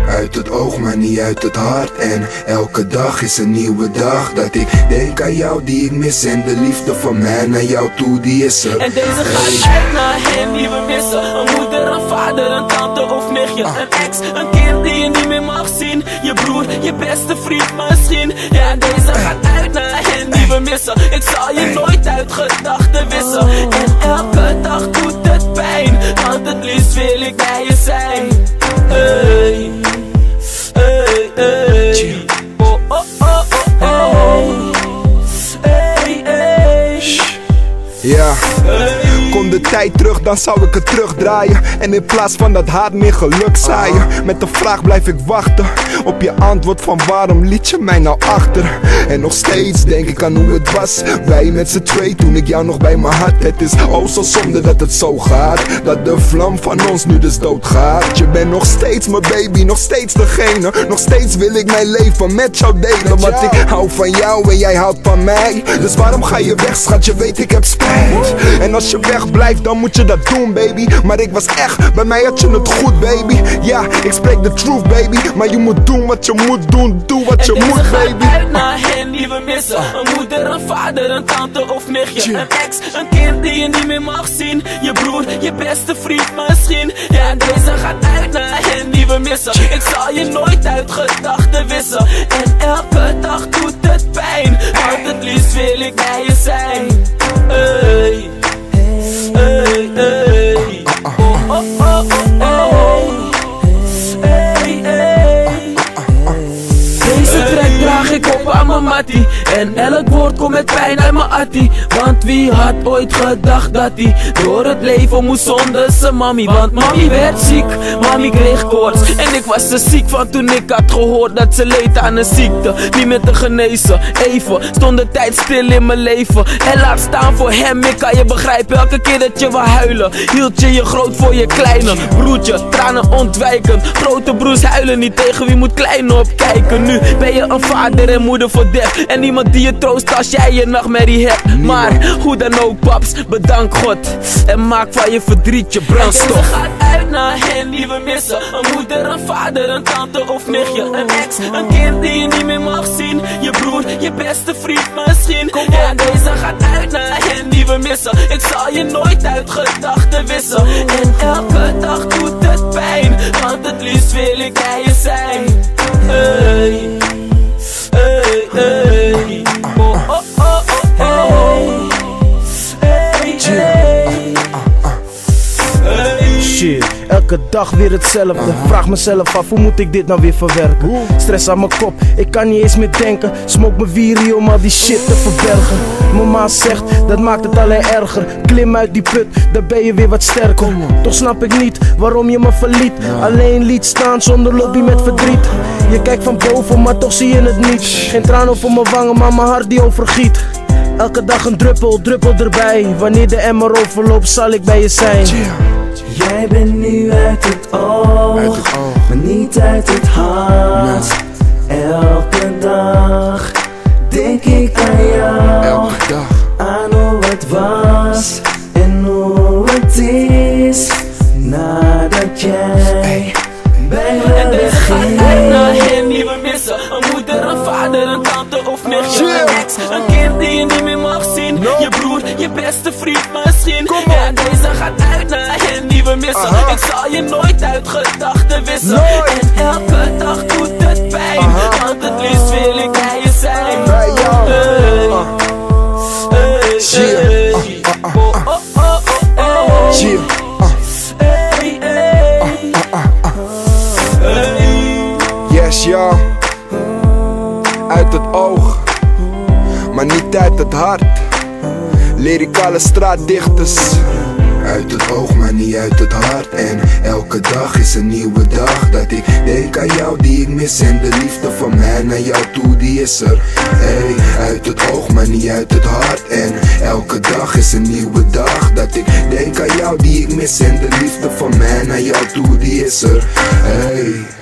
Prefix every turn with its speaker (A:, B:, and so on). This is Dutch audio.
A: Uit het oog, maar niet uit het hart. En elke dag is een nieuwe dag dat ik denk aan jou die ik mis. En de liefde van mij naar jou toe, die is er.
B: En deze gaat uit naar hen die we missen. Een moeder, een vader, een tante of nichtje. Een ex, een kind die je niet meer mag zien. Je broer, je beste vriend misschien. Ja, deze gaat uit naar hen die we missen. Ik zal je nooit uit gedachten wissen. En elke dag doet het pijn, want het liefst wil ik bij je zijn. Hey, hey, hey. Oh, oh, oh, oh, oh. Hey, hey.
A: Ja, kom de tijd terug, dan zou ik het terugdraaien. En in plaats van dat haat meer geluk zaaien. Met de vraag blijf ik wachten op je antwoord van waarom liet je mij nou achter. En nog steeds denk ik aan hoe het was, wij met z'n twee toen ik jou nog bij me had. Het is oh zo zonde dat het zo gaat, dat de vlam van ons nu dus doodgaat. Je bent nog steeds mijn baby, nog steeds degene. Nog steeds wil ik mijn leven met jou delen. Want ik hou van jou en jij houdt van mij. Dus waarom ga je weg schat, je weet ik heb spijt. En als je wegblijft dan moet je dat doen baby. Maar ik was echt, bij mij had je het goed baby. Ja, ik spreek de truth baby. Maar je moet doen wat je moet doen, doe wat je moet baby.
B: Gaat uit naar hen die we missen. Een moeder, een vader, een tante of nichtje. Een ex, een kind die je niet meer mag zien. Je broer, je beste vriend misschien. Ja, deze gaat uit naar hen die we missen. Ik zal je nooit uit gedachten wissen. En elke dag doet het pijn, want het liefst wil ik bij je zijn. Hey, hey, hey. Oh, oh, oh, oh, oh. Hey, hey. Deze track draag ik op aan mijn mattie. En elk woord komt met pijn uit mijn attie. Want wie had ooit gedacht dat hij door het leven moest zonder zijn mami. Want mami werd ziek, mami kreeg koorts. En ik was er ziek van toen ik had gehoord dat ze leed aan een ziekte niet meer te genezen. Even stond de tijd stil in mijn leven. En laat staan voor hem, ik kan je begrijpen. Elke keer dat je wil huilen, hield je je groot voor je kleine. Broertje, tranen ontwijken. Grote broers huilen niet, tegen wie moet kleine opkijken. Nu ben je een vader en moeder voor def. En niemand die je troost als jij je nachtmerrie hebt. Maar hoe dan ook paps, bedank God. En maak van je verdriet je brandstof. En deze gaat uit naar hen die we missen. Een moeder, een vader, een tante of nichtje. Een ex, een kind die je niet meer mag zien. Je broer, je beste vriend misschien. En deze gaat uit naar hen die we missen. Ik zal je nooit uit gedachten wissen. En elke dag doet het pijn, want het liefst wil ik bij je zijn. Hey, hey, hey. Oh, oh, oh, oh, oh. Hey, hey. Hey.
C: Shit, elke dag weer hetzelfde. Vraag mezelf af, hoe moet ik dit nou weer verwerken? Stress aan mijn kop, ik kan niet eens meer denken. Smoke mijn wieren om al die shit te verbergen. Mama zegt, dat maakt het alleen erger. Klim uit die put, dan ben je weer wat sterker. Toch snap ik niet waarom je me verliet. Alleen liet staan zonder lobby met verdriet. Je kijkt van boven, maar toch zie je het niet. Geen traan over mijn wangen, maar mijn hart die overgiet. Elke dag een druppel, druppel erbij. Wanneer de emmer overloopt, zal ik bij je zijn.
D: Jij bent nu uit het oog, maar niet uit het hart. Elke dag denk ik aan jou, aan hoe het was en hoe het is nadat jij bij me wegging.
B: En naar hen die we missen. Een moeder, een vader, een tante of nichtje. Een ex, een kind die je niet meer mag zien. Je broer, je beste vriend misschien. Ja, deze gaat uit naar hen die we missen. Ik zal je nooit uit gedachten wissen. En elke dag doet het pijn, want het liefst wil ik bij je zijn. Hey, hey, hey. Oh, oh, oh, oh, oh. Hey, hey.
A: Yes ja, uit het oog, maar niet uit het hart. Lyricale straatdichters. Uit het oog, maar niet uit het hart. En elke dag is een nieuwe dag dat ik denk aan jou die ik mis. En de liefde van mij naar jou toe, die is er. Hey, uit het oog, maar niet uit het hart. En elke dag is een nieuwe dag dat ik denk aan jou die ik mis. En de liefde van mij naar jou toe, die is er. Hey.